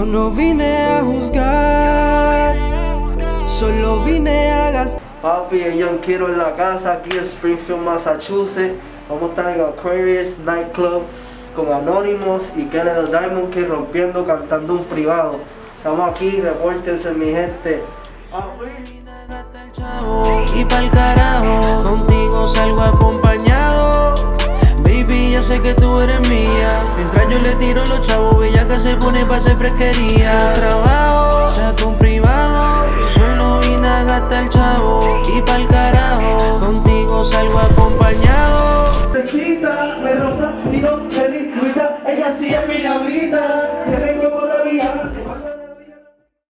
Yo no vine a juzgar, solo vine a gastar. Papi, yo quiero en la casa aquí en Springfield, Massachusetts. Vamos a estar en Aquarius Nightclub con Anonymous y Kenneth Diamond Kid rompiendo, cantando un privado. Estamos aquí, repórtense mi gente. Y pa'l carajo, contigo salgo acompañado. Baby, ya sé que tú eres mía. Mientras yo le tiro los chavos, ella que se pone pa' hacer fresquería. Trabajo